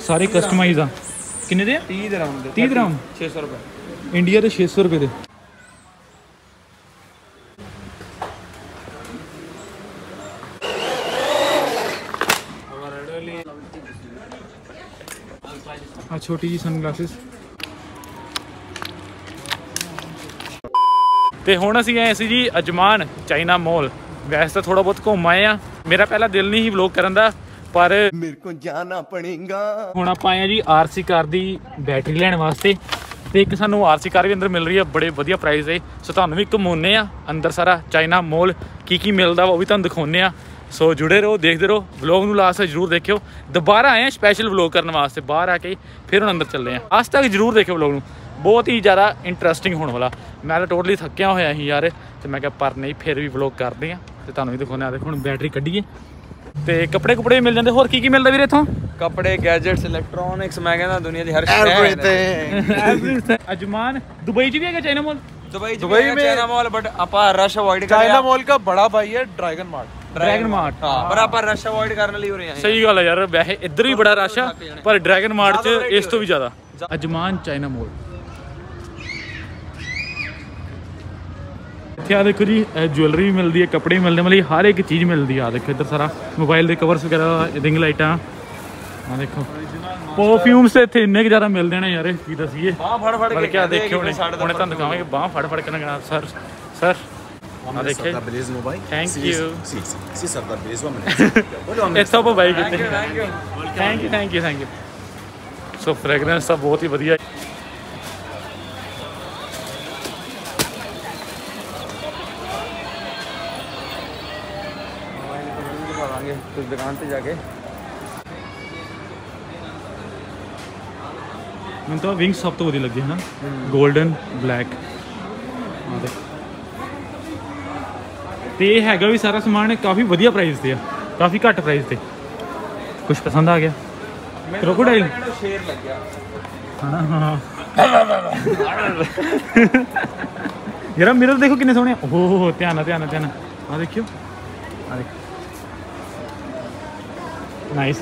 सारे कस्टमाइज आ किन्ने दे 30 दिरहम दे 30 दिरहम 600 रुपए इंडिया के 600 रुपए दे। हाँ छोटी जी सनग्लासेस ਤੇ ਹੁਣ ਅਸੀਂ ਆਏ ਸੀ ਜੀ ਅਜਮਾਨ ਚਾਈਨਾ ਮੋਲ। ਵੈਸੇ ਤਾਂ ਥੋੜਾ ਬਹੁਤ ਘੁੰਮ ਆਏ ਆ, ਮੇਰਾ ਪਹਿਲਾਂ ਦਿਲ ਨਹੀਂ ਸੀ ਵਲੌਗ ਕਰਨ ਦਾ ਪਰ ਮੇਰੇ ਕੋ ਜਾਣਾ ਪੜੇਗਾ। ਹੁਣ ਆਪਾਂ ਆਏ ਆ ਜੀ ਆਰਸੀ ਕਾਰ ਦੀ ਬੈਟਰੀ ਲੈਣ ਵਾਸਤੇ ਤੇ ਇੱਕ ਸਾਨੂੰ ਆਰਸੀ ਕਾਰ ਵੀ ਅੰਦਰ ਮਿਲ ਰਹੀ ਆ ਬੜੇ ਵਧੀਆ ਪ੍ਰਾਈਸ ਤੇ। ਸੋ ਤੁਹਾਨੂੰ ਵੀ ਘੁਮਾਉਂਦੇ ਆ ਅੰਦਰ ਸਾਰਾ ਚਾਈਨਾ ਮੋਲ ਕੀ ਮਿਲਦਾ ਵਾ ਉਹ ਵੀ ਤੁਹਾਨੂੰ ਦਿਖਾਉਂਦੇ ਆ। ਸੋ ਜੁੜੇ ਰਹੋ, ਦੇਖਦੇ ਰਹੋ, ਵਲੌਗ ਨੂੰ ਲਾਸਟ ਤੱਕ ਜ਼ਰੂਰ ਦੇਖਿਓ। ਦੁਬਾਰਾ ਆਏ ਆ ਸਪੈਸ਼ਲ ਵਲੌਗ ਕਰਨ ਵਾਸਤੇ, ਬਾਹਰ ਆ ਕੇ ਫਿਰ ਹੁਣ ਅੰਦਰ ਚੱਲਦੇ ਆ। ਅੱਜ ਤੱਕ ਜ਼ਰੂਰ ਦੇਖਿਓ ਵਲੌਗ ਨੂੰ, बहुत ही ज़्यादा इंटरस्टिंग होने वाला। मैं तो टोटली थकिया होया ही यार, तो मैं क्या पर नहीं फिर भी व्लॉग करते हैं तो तुहानू भी दिखाने। देखो हुण बैटरी कड्ढीए ते कपड़े कुपड़े भी मिल जाते। होर की मिलता वीरे इत्थों? कपड़े, गैजेट्स, इलैक्ट्रॉनिक्स, मैं कहना दुनिया की हर शय। अजमान दुबई च भी है चाइना मॉल? दुबई में चाइना मॉल, बट आप रश अवॉइड कर। चाइना मॉल का बड़ा भाई है ड्रैगन मार्ट। हाँ, पर आप रश अवॉइड करने लिए हो रहे हैं। सही गल है यार, वैसे इधर भी बड़ा रश है पर ड्रैगन मार्ट च इस तो भी ज़्यादा। अजमान चाइना मॉल आ देखो जी, ज्वेलरी भी मिलती है, कपड़े भी मिलते, मतलब हर एक चीज़ मिलती है। आ देखो इधर सारा मोबाइल के कवर्स वगैरह, रिंग लाइटा। आ देखो परफ्यूम्स तो इतने इन्ने ज़्यादा मिलते हैं यार की दसीए। क्या देखे होने तुम दिखावे बांह फड़ फड़ के ना सर सर देखिए थैंक यू सब भाई थैंक यू। सो फ्रेगरेंस सब बहुत ही वधिया। कुछ दुकान पे जाके मैं तो विंग्स सब तो वधिया लगे है ना, गोल्डन ब्लैक। तो ये हैगा भी सारा समान काफ़ी वधिया प्राइस ते, काफ़ी घट प्राइस ते। कुछ पसंद आ गया? क्रोकोडाइल शेर लग गया हाँ यार मिरर देखो कितने सोहने। ओह ध्यान हाँ देखियो, हाँ देखो नाइस।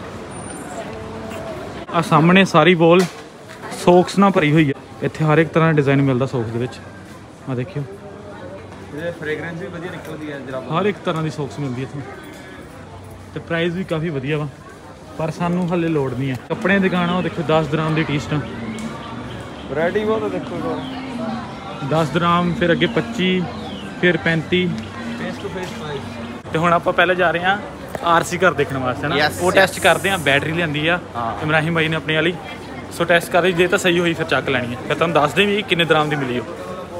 आ सामने सारी वॉल सोक्स ना भरी हुई है। इत्थे हर एक तरह का डिज़ाइन मिलता सोक्स के विच। आ देखियो फ्रेगरेंस भी वधिया निकलदी है, हर एक तरह की सोक्स मिलती है इत्थों। तो प्राइस भी काफ़ी वधिया वा, पर सानू हले लोड़ नहीं है। कपड़े की दुकान देखो 10 दिरहम की टी शर्ट वैरायटी बहुत देखो 10 दिरहम, फिर अगे 25, फिर 35 फेस टू फेस प्राइस। तो हुण आपां पहले जा रहे हैं आरसी घर देखने वास्ते ना, वो टेस्ट करते हैं। बैटरी लियांदी आ इमराहिम भाई ने अपने वाली। सो टेस्ट कर जे तो सही हुई फिर चक लैनी है, फिर तुम दस दें भी किन्ने दिरहम की मिली हो।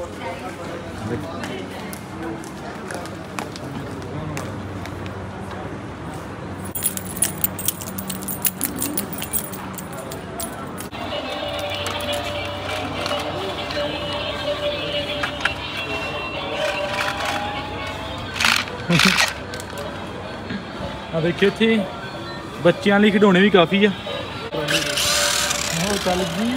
देखिए इतने बच्चों लिए खिडौने भी काफ़ी है। चल जी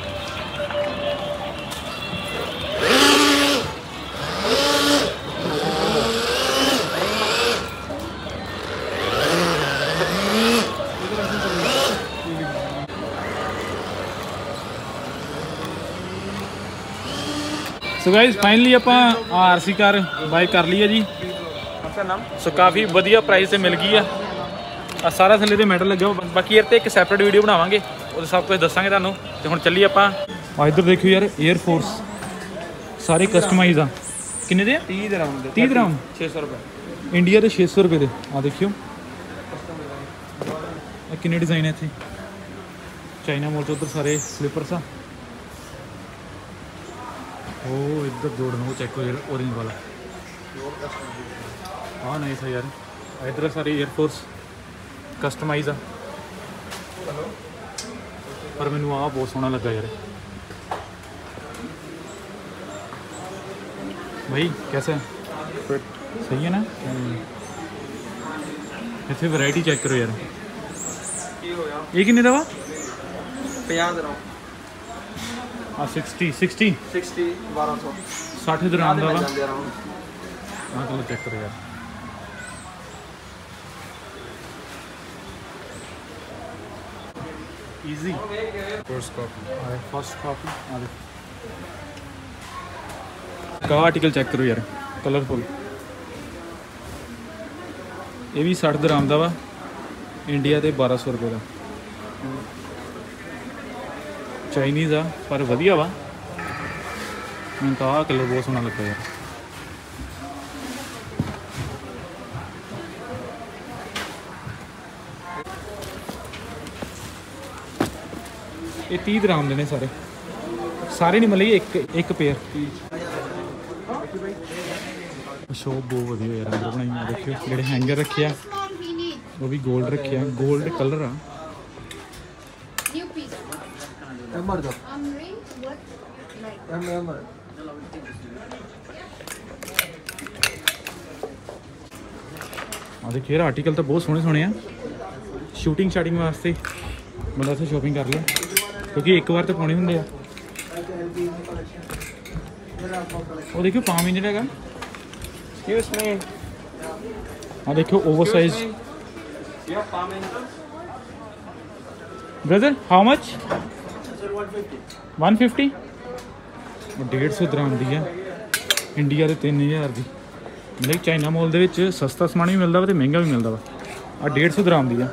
सो गाइस फाइनली आप आरसी कार बाय कर ली है जी। सो काफ़ी वधिया प्राइस से मिल गई है। सारा थले तो मैटर लगे हो, बाकी यार तो एक सैपरेट वीडियो बनावांगे वो सब कुछ दसांगे तुहानू। तो हुण चलिए आप इधर देखो यार एयरफोर्स सारे कस्टमाइज आ किन्ने दे 30 दिरहम 600 रुपए इंडिया के 600 रुपए दे। आ देखियो किन्ने डिज़ाइन है इत्थे चाइना मॉल तो। उधर सारे स्लीपर्स आ ओ इधर जोड़ना वो चेक हो ऑरेंज वाला। हाँ नहीं सही यार, इधर सारे एयरफोर्स कस्टमाइज आ। पर मैनू आ बहुत सोहना लगा यार। भाई कैसा है? सही है ना? इतने वैरायटी चेक करो यार। ये किन्ने दा वा? 50 दिरहम। हाँ 60 1200 60 दिरहम दा वा। हाँ चलो चेक करो यार। Easy first copy. First copy का आर्टिकल चेक करो यार, कलरफुल। ये भी 60 दराम का वा, इंडिया के 1200 रुपये का। चाइनीज़ आ पर वधिया वा, मैं तो आह कलर बहुत सोहना लगा यार। ये 30 दराम के ने सारे नहीं, मतलब एक पेयर। शॉप बहुत वधिया यार, अंदर बनाई है। देखियो जेडे हैंगर रखे आ वो भी गोल्ड रखे आ, गोल्ड कलर आ। देखिए आर्टिकल तो बहुत सोहने सोहने आ। शूटिंग वास्ते बंदा इत्थे शॉपिंग कर ले, क्योंकि एक बार तो पाने होंगे आ। वो देखियो पाम इंजन है। हाँ देखियो over size. Brother how much? 150। 150 dirham दी है, इंडिया के 3000 की। मतलब चाइना मॉल के सस्ता समान भी मिलता वा तो महंगा भी मिलता वा। आ 150 दराम दी है।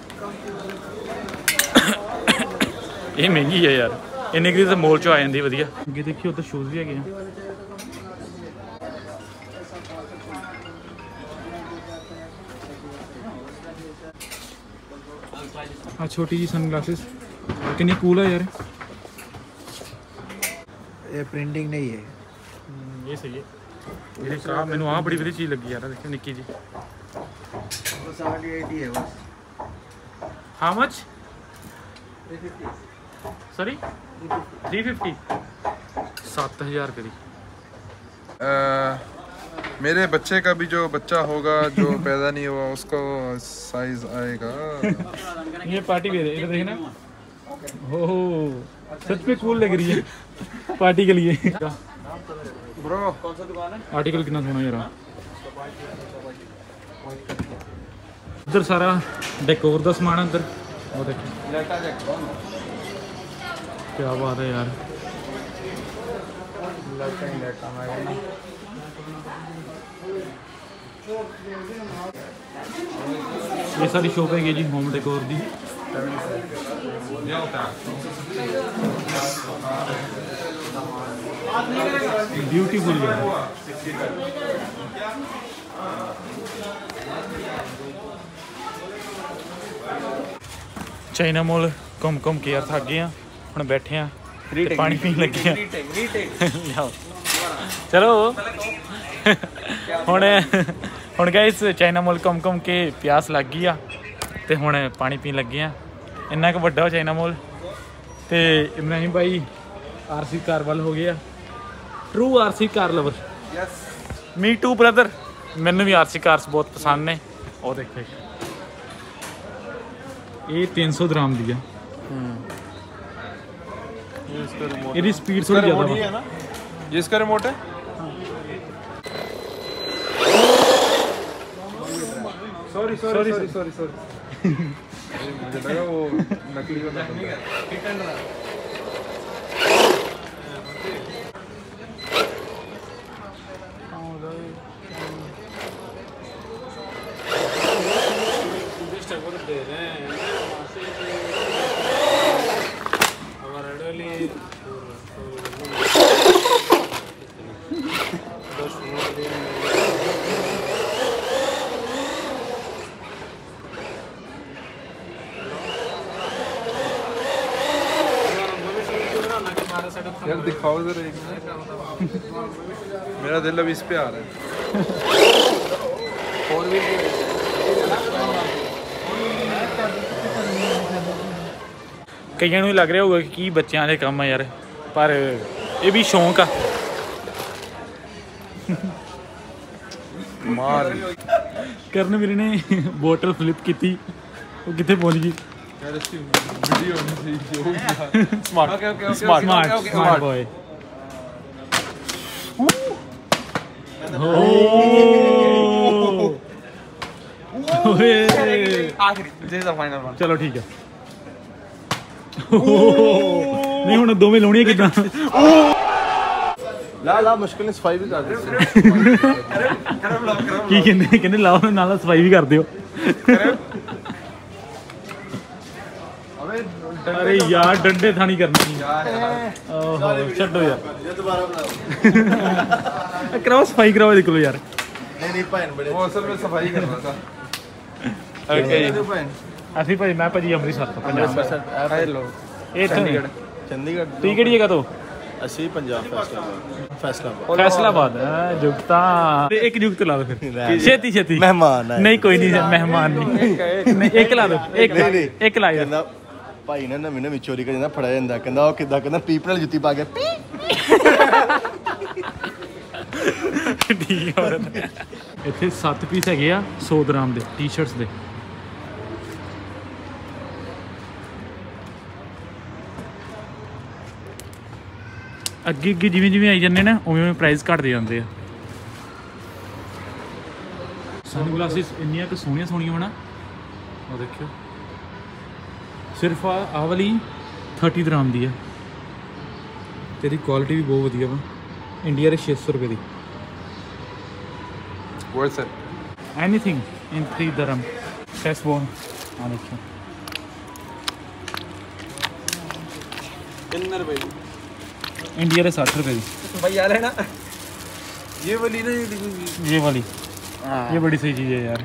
ये महंगी है यार, इन्ने की तो मॉल चो आ जाती वधिया। अगे देखिए उधर शूज़ भी है। हाँ छोटी जी सन ग्लासेस कितनी कूल है यार। ये प्रिंटिंग नहीं है, ये सही है। मेरे का मैंने वहाँ बड़ी बड़ी चीज़ लगी यार। देखिए निक्की जी। 70-80 है बस। How much? सॉरी 350। 7000 रुपये की। मेरे बच्चे का भी जो बच्चा होगा जो पैदा नहीं हुआ उसको साइज आएगा। ये पार्टी वेयर है, इधर देखना। हो सच में कूल लग रही है पार्टी के लिए। ब्रो कौन सा दुकान है? आर्टिकल कितना सोना यार। इधर सारा डेकोर का समान अंदर। वो देखो क्या बात है यार। ये सारी शॉप है जी होम डेकोर की। ब्यूटीफुल चाइना मॉल घूम के यार थक गए हैं, हम बैठे हैं पानी पीन लगे हैं। चलो हुण गाइस चाइना मॉल घूम के प्यास लग गई आ ते हुण पानी पीन लगे हैं। इन्ना क वड्डा चाइना मॉल। तो इब्राहिम भाई आरसी कार वाल हो गया, true RC car lover. Me too brother, मैनू भी आरसी कार्स बहुत पसंद ने। और देखो ये 300 दराम दी है। ये स्पीड थोड़ी ज़्यादा है ना। ये इसका रिमोट है। सॉरी मुझे लगा वो नकली वाला था। यार दिखाओ जरा एक मिनट। मेरा दिल अभी इस पे आ रहा है। कईयों को लग रहा होगा कि बच्चों के काम है यार, पर ये भी शौक आ। मार करन वीर ने बोतल फ्लिप की थी, वो कितने पहुंच गई। वीडियो होनी चाहिए। Smart boy. आखिरी फाइनल वन। चलो ठीक है। नहीं हुण दोवें लाउणियां किदां ला मुश्किल ने सफाई भी कर दी की कहंदे लाओ नाल सफाई भी कर दियो अरे यार डंडे थानी करनी छड्डो यार दोबारा कराओ सफाई कराओ निकलो यार नहीं भैन बड़े वो असल में सफाई कर रहा था। ओके ਅਸੀਂ ਭਾਈ ਮੈਂ ਭਾਜੀ ਅੰਮ੍ਰਿਤਸਰ ਤੋਂ ਪੰਜਾਬ हेलो ਇਹ ਚੰਡੀਗੜ੍ਹ चंडीगढ़ ਤੁਸੀਂ ਕਿਹੜੀ ਜਗ੍ਹਾ ਤੋਂ ਅਸੀਂ ਪੰਜਾਬ फैसलाबाद फैसलाबाद जुगता एक जुगत ला दो फिर छेती छेती मेहमान है नहीं कोई नहीं मेहमान नहीं एक ला दो एक ला यार ਭਾਈ ਨੇ ਨਵੀਂ ਨਵੀਂ ਚੋਰੀ ਕਰ ਜਾਂਦਾ ਫੜਿਆ ਜਾਂਦਾ ਕਹਿੰਦਾ ਉਹ ਕਿੱਦਾਂ ਕਹਿੰਦਾ ਪੀਪ ਨਾਲ ਜੁੱਤੀ ਪਾ ਕੇ ਠੀਕ ਹੈ ਇੱਥੇ 7 ਪੀਸ ਹੈਗੇ ਆ 100 ਗ੍ਰਾਮ ਦੇ ਟੀ-ਸ਼ਰਟਸ ਦੇ ਅੱਗੇ ਅੱਗੇ ਜਿਵੇਂ ਜਿਵੇਂ ਆਈ ਜਾਂਦੇ ਨਾ ਉਵੇਂ ਉਵੇਂ ਪ੍ਰਾਈਸ ਘਟਦੇ ਜਾਂਦੇ ਆ ਸਨਗਲਾਸਿਸ ਇੰਨੀਆਂ ਕਿ ਸੋਹਣੀਆਂ ਸੋਹਣੀਆਂ ਬਣਾ ਉਹ ਦੇਖਿਓ सिर्फ आ वाली 30 ग्राम दी है तेरी क्वालिटी भी बहुत वधिया वा इंडिया रे 600 रुपए दी worth it anything in 3 dirham टेस्ट बोन आ देखियो किन्नर भाई इंडिया रे 60 रुपए दी भाई यार है ना ये वाली ना ये वाली ये बड़ी सही चीज़ है यार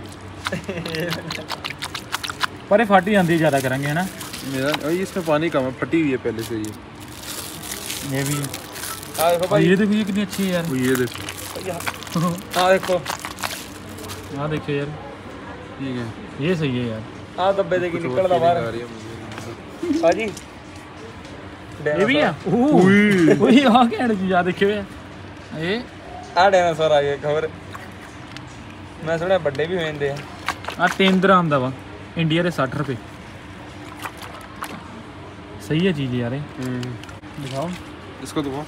पर ये फट जाती है ज़्यादा करेंगे है ना मेरा इसमें पानी कम है, फटी हुई है पहले से ये भी है ये देखो ये कितनी अच्छी है यार ये देखो देखो यार ठीक है ये सही है यार दब्बे देखी निकलदा बाहर हाजी ये भी है ओए हां क्या चीज आ देखियो ये आ डायनासोर आ गए खबर मैं सुना बड़े भी हो जाते हैं आ 3 ग्राम दा वा इंडिया रे 60 रुपए सही है चीज यार दिखाओ इसको दिखाओ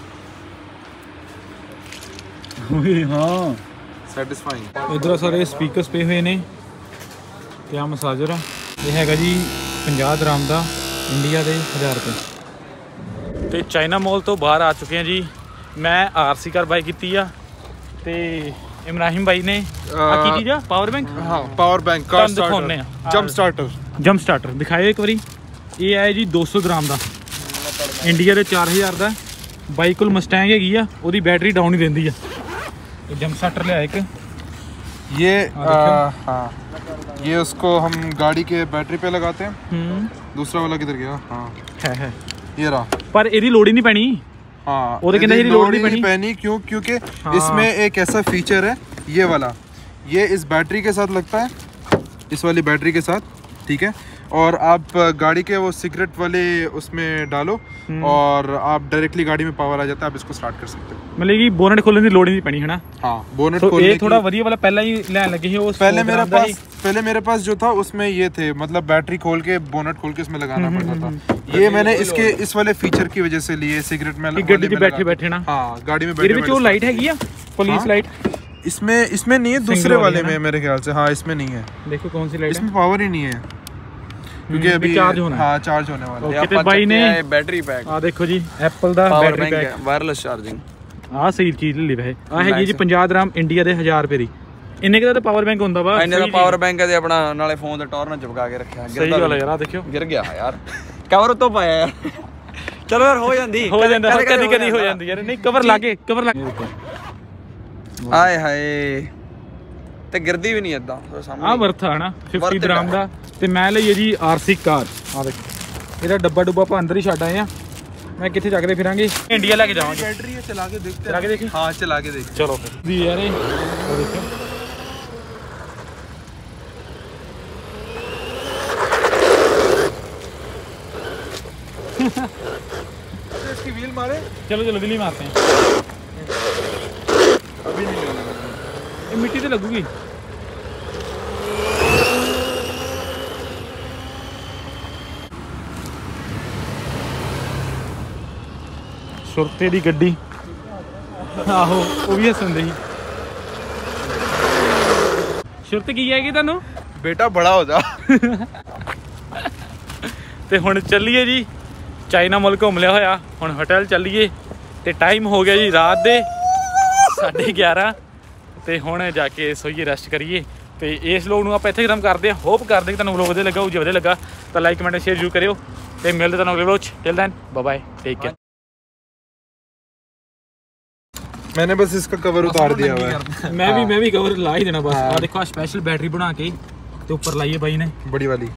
ओए हां सैटिस्फाइंग इधर सारे स्पीकर्स पे हुए ने क्या मसाजर है ये हैगा जी 50 ग्राम ਦਾ इंडिया ਦੇ 1000 ਰੁਪਏ ਤੇ ਚਾਈਨਾ ਮਾਲ ਤੋਂ ਬਾਹਰ ਆ ਚੁੱਕੇ ਹਾਂ ਜੀ ਮੈਂ ਆਰਸੀ ਕਾਰ ਬਾਈ ਕੀਤੀ ਆ ਤੇ ਇਮਰਾਹਿਮ ਬਾਈ ਨੇ ਆ ਕੀ ਚੀਜ਼ ਆ ਪਾਵਰ ਬੈਂਕ हाँ पावर बैंक कार ਦਿਖਾਉਣੇ ਆ ਜੰਪ ਸਟਾਰਟਰ ਦਿਖਾਇਓ ਇੱਕ ਵਾਰੀ ਇਹ ਆਇਆ ਜੀ 200 ਗ੍ਰਾਮ ਦਾ ਇੰਡੀਆ ਦੇ 4000 ਦਾ ਬਾਈ ਕੋਲ ਮਸਟੈਂਗ ਹੈਗੀ ਆ ਉਹਦੀ ਬੈਟਰੀ ਡਾਊਨ ਹੀ ਦਿੰਦੀ ਆ ਇਹ ਜੰਪ ਸਟਾਰਟਰ ਲਿਆ ਇੱਕ ये हाँ ये उसको हम गाड़ी के बैटरी पे लगाते हैं दूसरा वाला किधर गया हाँ है ये रहा पर ਇਹਦੀ ਲੋੜ ਹੀ ਨਹੀਂ ਪੈਣੀ हाँ ਉਹਦੇ ਕਹਿੰਦੇ ਇਹਦੀ ਲੋੜ नहीं पैनी क्यों क्योंकि इसमें एक ऐसा फीचर है ये वाला ये इस बैटरी के साथ लगता है इस वाली बैटरी के साथ ठीक है और आप गाड़ी के वो सिगरेट वाले उसमें डालो और आप डायरेक्टली गाड़ी में पावर आ जाता है आप इसको स्टार्ट कर सकते हो मतलब कि बोनट खोलने की लोड़ नहीं पैनी है ना हाँ बोनट तो खोलने ये थोड़ा वधिया वाला पहले ही लेने लगे हैं वो पहले मेरे पास जो था उसमें ये थे मतलब बैटरी खोल के बोनट खोल के इसमें लगाना पड़ता था ये मैंने इसके इस वाले फीचर की वजह से लिए सिगरेट में गाड़ी में बैठे ना हाँ गाड़ी में बैठे जो लाइट हैगी पुलिस लाइट इसमें नहीं है दूसरे वाले में मेरे ख्याल से हाँ इसमें नहीं है देखो कौन सी लाइट इसमें पावर ही नहीं है क्योंकि अभी चार्ज होना हाँ चार्ज होने वाला है ओके भाई ने बैटरी पैक आ देखो जी एप्पल ਦਾ बैटरी पैक वायरलेस चार्जिंग ਆ ਸਹੀ ਚੀਜ਼ ਲੈ ਵੇ ਆ ਹੈਗੀ ਜੀ 50 ਗ੍ਰਾਮ ਇੰਡੀਆ ਦੇ 1000 ਰੁਪਏ ਦੀ ਇੰਨੇ ਦਾ ਤਾਂ ਪਾਵਰ ਬੈਂਕ ਹੁੰਦਾ ਵਾ ਇੰਨੇ ਦਾ ਪਾਵਰ ਬੈਂਕ ਹੈ ਤੇ ਆਪਣਾ ਨਾਲੇ ਫੋਨ ਤੇ ਟੌਰ ਨਾਲ ਚਿਪਕਾ ਕੇ ਰੱਖਿਆ ਸਹੀ ਗੱਲ ਹੈ ਯਾਰ ਆ ਦੇਖਿਓ ਗਿਰ ਗਿਆ ਯਾਰ ਕਵਰ ਉੱਤੋਂ ਪਾਇਆ ਯਾਰ ਚਲੋ ਯਾਰ ਹੋ ਜਾਂਦਾ ਕਦੀ ਕਦੀ ਹੋ ਜਾਂਦੀ ਯਾਰ ਨਹੀਂ ਕਵਰ ਲਾ ਕੇ ਆਏ ਹਾਏ ਤੇ ਗਿਰਦੀ ਵੀ ਨਹੀਂ ਇਦਾਂ ਆ ਵਰਥਾ ਹੈ ਨਾ 50 ਗ੍ਰਾਮ ਦਾ ਤੇ ਮੈਂ ਲਈਏ ਜੀ ਆਰਸੀ ਕਾਰ ਆ ਦੇਖੋ ਇਹਦਾ ਡੱਬਾ ਡੁੱਬਾ ਆਪਾਂ ਅੰਦਰ ਹੀ ਛੱਡ ਆਏ ਆ मैं कितने जागते फिरांगे इंडिया लेके जावांगे बैटरी है चला के देखते चला के देखें हाँ चला के देख चलो फिर दी यार देखो इसकी व्हील मारे चलो व्हील ही मारते हैं अभी नहीं लगेगा ये मिट्टी तो लगूगी सुरते दी गड्डी आहो वो भी हसन दे सुरत की है कि बेटा बड़ा हो जा ते हुण चलिए जी ਚਾਈਨਾ ਮੁਲਕ ਘੁੰਮ ਲਿਆ ਹੋਇਆ, ਹੁਣ ਹੋਟਲ ਚੱਲੀਏ ਤੇ ਟਾਈਮ ਹੋ ਗਿਆ ਜੀ ਰਾਤ ਦੇ 11:30 ਤੇ ਹੁਣ ਜਾ ਕੇ ਸੋਈਏ, ਰੈਸਟ ਕਰੀਏ। ਤੇ ਇਸ ਵਲੋਗ ਨੂੰ ਆਪਾਂ ਇੱਥੇ ਖਤਮ ਕਰਦੇ ਹਾਂ। ਹੋਪ ਕਰਦੇ ਕਿ ਤੁਹਾਨੂੰ ਵਲੋਗ ਵਧੀਆ ਲੱਗਾ ਹੋਊ। ਜੇ ਵਧੀਆ ਲੱਗਾ ਤਾਂ ਲਾਈਕ ਕਮੈਂਟ ਸ਼ੇਅਰ ਜ਼ਰੂਰ ਕਰਿਓ ਤੇ ਮਿਲਦੇ ਤੁਹਾਨੂੰ ਅਗਲੇ ਵਲੋਗ 'ਚ। Till then bye bye, take care. मैंने बस इसका कवर उतार दिया हुआ है। मैं भी कवर ला ही देना बस। देखो स्पेशल बैटरी बना के तो ऊपर लाई है भाई ने, बड़ी वाली।